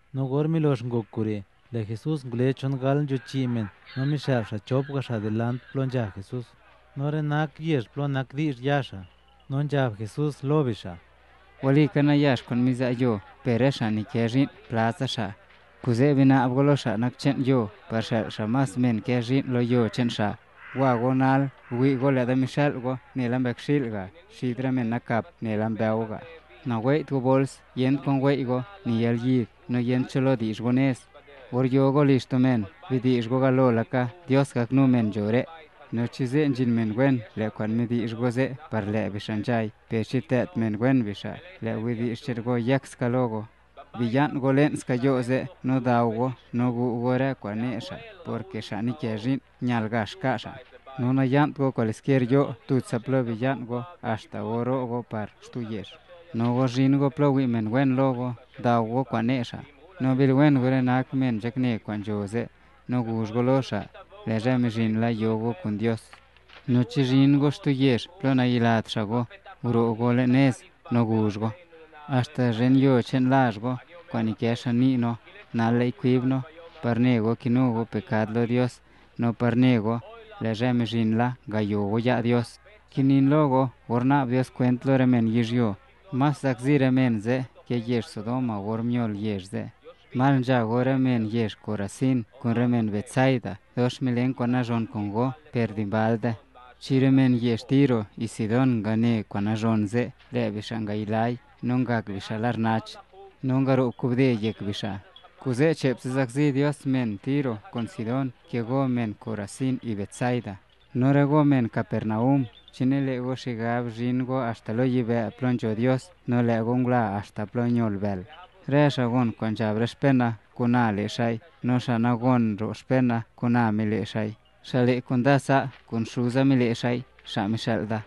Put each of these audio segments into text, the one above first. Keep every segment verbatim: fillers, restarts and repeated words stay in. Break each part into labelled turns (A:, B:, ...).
A: no gormi los ngokure, le Jesús glechon gal juchimen, no mi sha chop gash adelant plonja Jesús. No renak yes plonak dir yasha, non jab Jesús lobisha.
B: Wali kana yash kon miza yo, peresha ni kejin plaza sha. Kuze bina abgolosha nak chen yo, parsha shamas men kejin lo yo chen sha. Wa gonal, wi gole da mishal go, nelam bekshil ga, shidra men nakap, nelam beauga. Na wei tu bols, yen kon wei go, ni yel yid, no yen cholo di isgones. Or yo go listo men, vidi isgo galo laka, Dios kak nu men jore. No chize njin men gwen, le kwan midi isgoze, par le bishanjay, pe chitet men gwen bisha, le widi ishirgo yaks kalogo. Villan golen skayoze, no daugo, no gu gore kwanesha, porque shani kejin, nyalgash kasha. No na yant go cualesquier yo, tu saplo villan go, hasta oro go par stuyesh. No go jin go plowi men gwen logo, daugo kwanesha. No bil gwen gore nak men jakne kwan jose, no gus golosha. Le remejin la yogo con Dios. No chijin go stuyesh, plona ilat shago, uro go lenes, no gusgo. Hasta ren yo chen lasgo, cuanikesha ni no, nale equibno, parnego kinugo pecadlo Dios, no parnego, le remejin la gayogo ya Dios. Kinin logo, orna Dios cuentlo remen yishyo, mas zakzi remen ze, que yesh Sodoma gormiol yesh ze. Malja go remen yesh Corazin, con remen Betsaida, dos milen quanajon congo, perdimbalde. Chiremen yesh Tiro, y Sidon gane quanajon ze, le vishangailai, nongak vishalarnach, nongaro kubde yek visha. Kuze cheps zakzi Dios men Tiro, con Sidon, que go men Corazin y Betsaida. Norego men Capernaum, chinele go shigab jingo hasta lo yive a plonjo Dios, no le gongla hasta plonjol bel. Reshagon con jabrespena, kuna leshai, no shanagon rospena, kuna mileshai. Shale kundasa, kun shuza mileshai, shamishalda.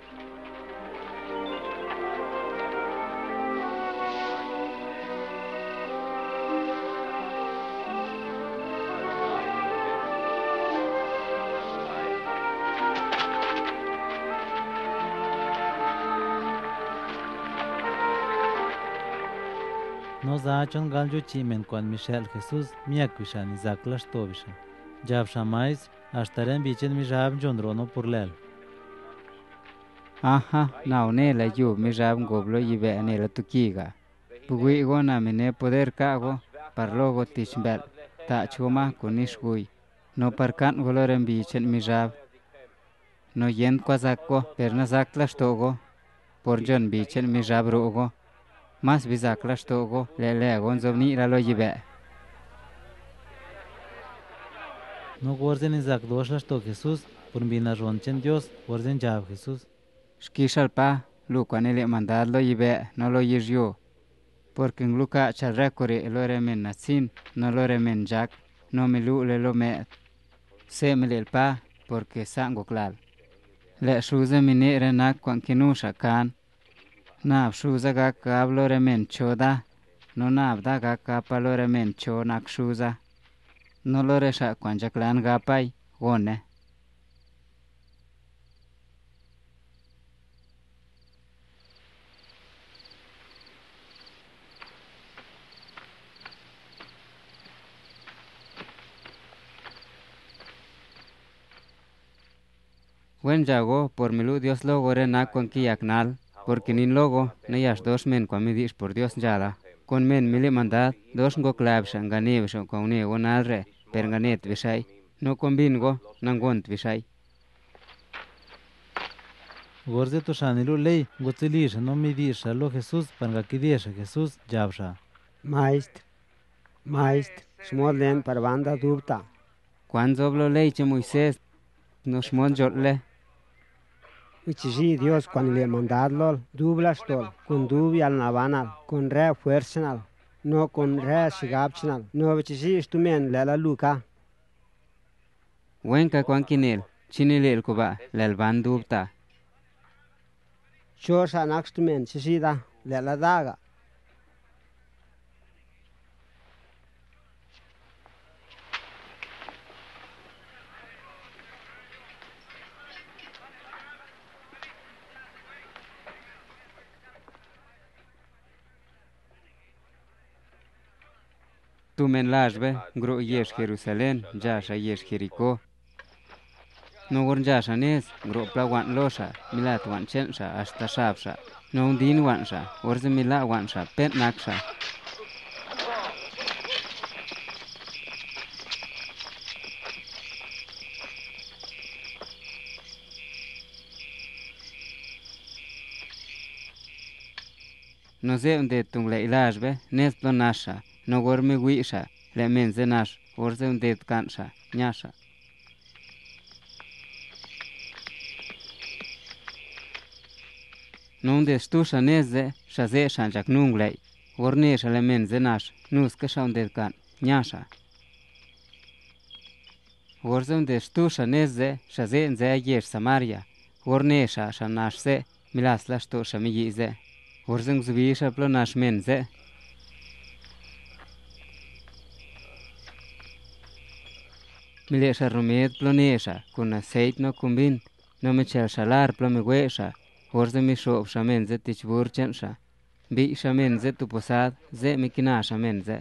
A: No zachon gal juchimen kwan Michel Jesús miak vishan Isaac las tobisha. Jab shamais, hasta ren bichen mi jab jondrono por lel.
B: Aha, na one la yu mi jab goblo yive ane la tukiga. Pugui go na mine poder kago, parlogo tichbel, ta chuma kunishgui. No parkan goloren bichen mi jab. No yent kwa zakko, perna zaklas togo, por jon bichen mi jab rogo. Mas bizaklas togo, le le gonzovni la lo yive.
A: No gorzen Isaac dos las to Jesús, por bina ronchen Dios, gorzen jab Jesús.
B: Shkishal pa, lukwanele mandad lo yive, no lo yiryo. Porque en luka charrekore lo remen natsin, no lo remen jack, no me lu le lo me. Se me le pa, porque sango klal. Le shuza mine renak kwan kinusha kan. Nab shuza ga kablo remen choda, no nab da ga kapalo remen cho nak shuza. No lo resha kwan jaklan gapay, gone. Wen jago por milu Dios logo renak kwan kiyaknal, porque nin logo no yash dos men kwan midis por Dios jada. Con men mili mandad, dos go klabshan ganebshan kwan ne gonalre, per ganet vishay, no combingo, nangont vishay.
A: Gorze to shanilu ley, gotzilisha no midisha lo Jesús, pangakidesha Jesús jabsha.
C: Maestro, maestro, smodlen par banda dubta.
B: Kwan zoblo leiche Moisés, no shmon jotle.
C: Uchishi Dios cuando le mandadlo, dublas tol, con dubi al navanal, con re fuercenal, no con re shigapchinal, no uchishi istumen le la luca.
B: Wenka kwan kinel, chinilel kuba, lel bandubta.
C: Chosha nakstumen chishida, le la daga.
B: tu men lajbe gro yesh Jerusalén jasha yesh Jericó. No gon jasha nes gro plawan losha milat wan chensha hasta shabsha. No din wansha orze mila wansha pet naksha. No se unde tung le ilajbe nes plonasha no gorme wisha le menze nash orze unde kansha nyasha. Nunde stusha neze shaze shanjak nunglei ornesha le menze nash nuska shaunde kan nyasha. Orze unde stusha neze shaze nze yesh Samaria ornesha shanash se milas la stusha miyize. Orzeng zubisha plonash menze. Milesha romed plonesha con aceite no cumbin no me chel shalar plomeguesha. Orze mi shopsha menze tichbur chensha. Bisha menze tu posad ze mikinasha menze.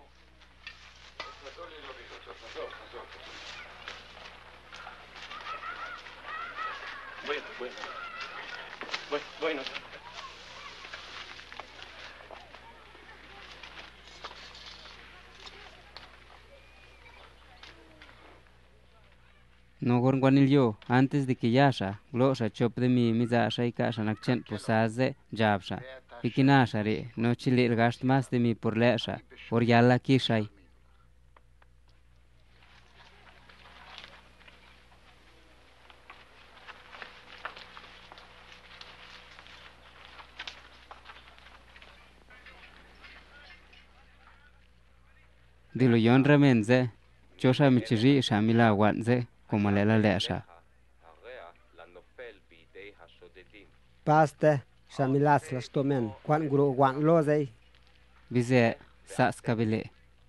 D: Bueno, bueno. Bueno, bueno.
B: No gorguanillo antes de que yasha glosha chop de mi mizasha y kasha nakchen posaze jabsha. Ikinasha re no chilir gast más de mi por lesha or yalla kishai. Dilo yon ramenze chosha michiri shamila wanze como lela lesha.
C: Paste, shamilas las tomen, kwan gro wan lozei.
B: Bize sas kabile.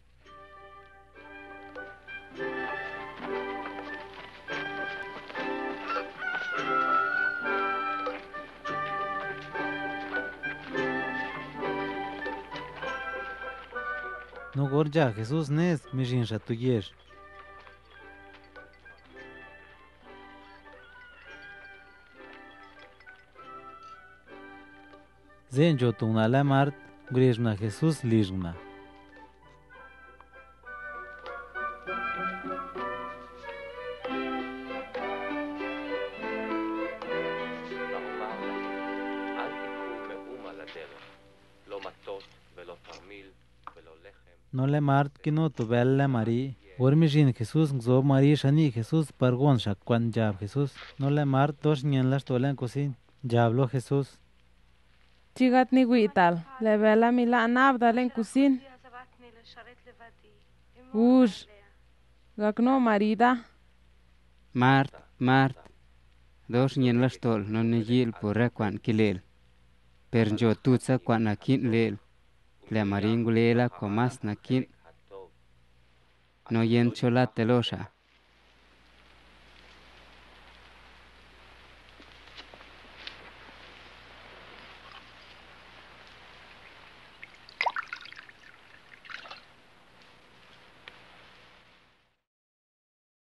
A: No gorja Jesús nes mishin shatuyesh. Zen jo tungna la mart grejna Jesús lijna. No le mart kino to bella mari. Gormishin Jesús gzo mari shani Jesús pargon shakwan jab Jesús. No le mart dos nyen las tolen cosin. Jablo Jesús.
E: Chigat ni guital, le vela mila nabdalen kusin. Ush, gakno marida.
B: Mart, Mart. Dos nyen las tol no nijil pura kwan kilel. Per jo tutsa kwan nakin lel. Le maringulela komas nakin. No yen chola telosha.